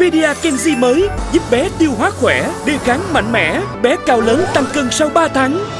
Pedia Kenzi mới giúp bé tiêu hóa khỏe, đề kháng mạnh mẽ, bé cao lớn tăng cân sau 3 tháng.